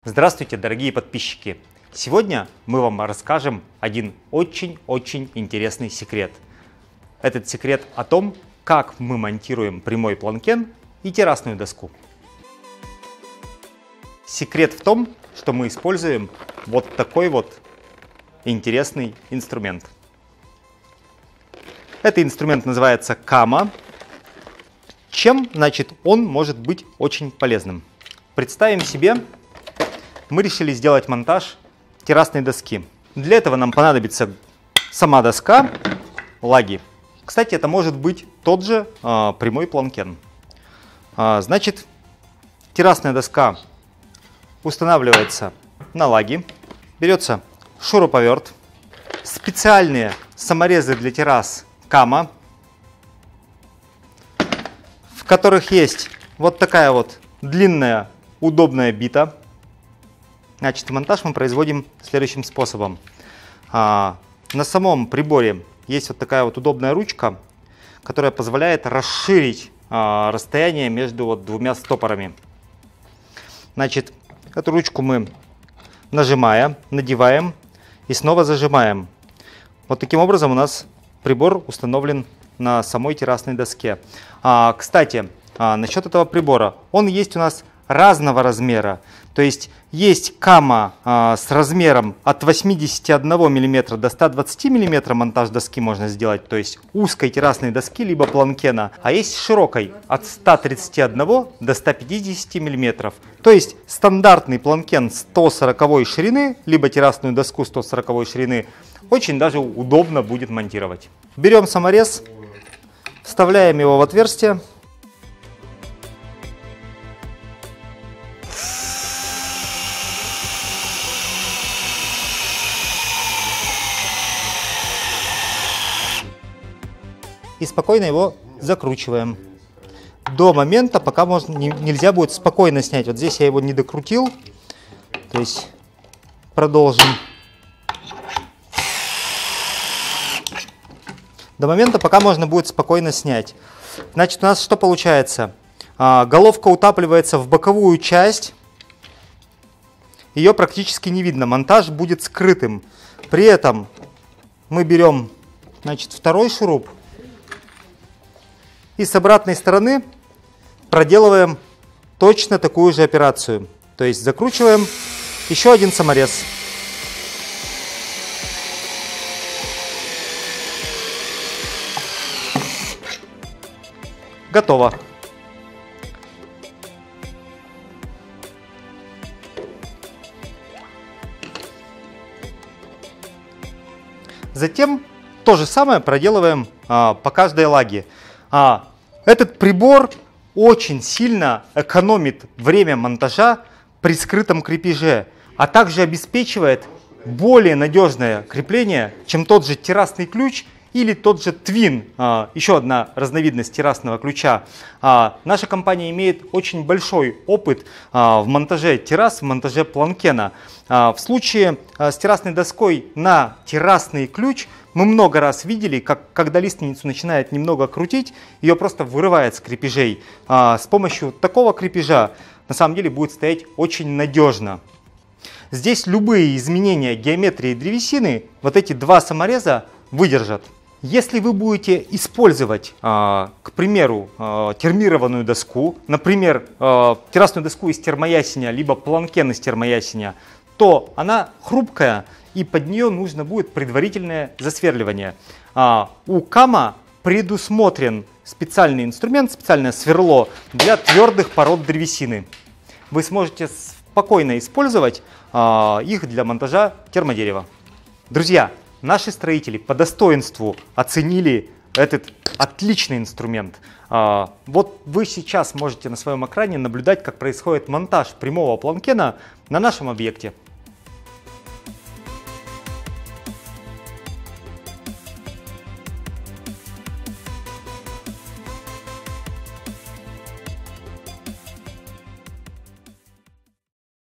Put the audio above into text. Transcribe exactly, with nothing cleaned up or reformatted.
Здравствуйте, дорогие подписчики! Сегодня мы вам расскажем один очень-очень интересный секрет. Этот секрет о том, как мы монтируем прямой планкен и террасную доску. Секрет в том, что мы используем вот такой вот интересный инструмент. Этот инструмент называется Кама. Чем, значит, он может быть очень полезным? Представим себе, мы решили сделать монтаж террасной доски. Для этого нам понадобится сама доска, лаги. Кстати, это может быть тот же а, прямой планкен. А, значит, террасная доска устанавливается на лаги. Берется шуруповерт, специальные саморезы для террас Кама, в которых есть вот такая вот длинная удобная бита. Значит, монтаж мы производим следующим способом. А, на самом приборе есть вот такая вот удобная ручка, которая позволяет расширить а, расстояние между вот двумя стопорами. Значит, эту ручку мы нажимаем, надеваем и снова зажимаем. Вот таким образом у нас прибор установлен на самой террасной доске. А, кстати, а, насчет этого прибора. Он есть у нас разного размера. То есть есть Кама а, с размером от восьмидесяти одного миллиметра до ста двадцати миллиметров монтаж доски можно сделать, то есть узкой террасной доски либо планкена, а есть широкой от ста тридцати одного до ста пятидесяти миллиметров. То есть стандартный планкен сто сороковой ширины либо террасную доску сто сороковой ширины очень даже удобно будет монтировать. Берем саморез, вставляем его в отверстие. И спокойно его закручиваем до момента, пока можно, не, нельзя будет спокойно снять. Вот здесь я его не докрутил, то есть продолжим. До момента, пока можно будет спокойно снять. Значит, у нас что получается? А, головка утапливается в боковую часть, ее практически не видно, монтаж будет скрытым. При этом мы берем, значит, второй шуруп. И с обратной стороны проделываем точно такую же операцию. То есть закручиваем еще один саморез. Готово. Затем то же самое проделываем а, по каждой лаге. А, этот прибор очень сильно экономит время монтажа при скрытом крепеже, а также обеспечивает более надежное крепление, чем тот же террасный ключ или тот же Twin, а, еще одна разновидность террасного ключа. А, наша компания имеет очень большой опыт а, в монтаже террас, в монтаже планкена. А, в случае а, с террасной доской на террасный ключ мы много раз видели, как когда лиственницу начинает немного крутить, ее просто вырывает с крепежей. А, с помощью такого крепежа на самом деле будет стоять очень надежно. Здесь любые изменения геометрии древесины, вот эти два самореза выдержат. Если вы будете использовать, а, к примеру, а, термированную доску, например, а, террасную доску из термоясеня, либо планкен из термоясеня, то она хрупкая, и под нее нужно будет предварительное засверливание. А, у Кама предусмотрен специальный инструмент, специальное сверло для твердых пород древесины. Вы сможете спокойно использовать а, их для монтажа термодерева. Друзья, наши строители по достоинству оценили этот отличный инструмент. А, вот вы сейчас можете на своем экране наблюдать, как происходит монтаж прямого планкена на нашем объекте.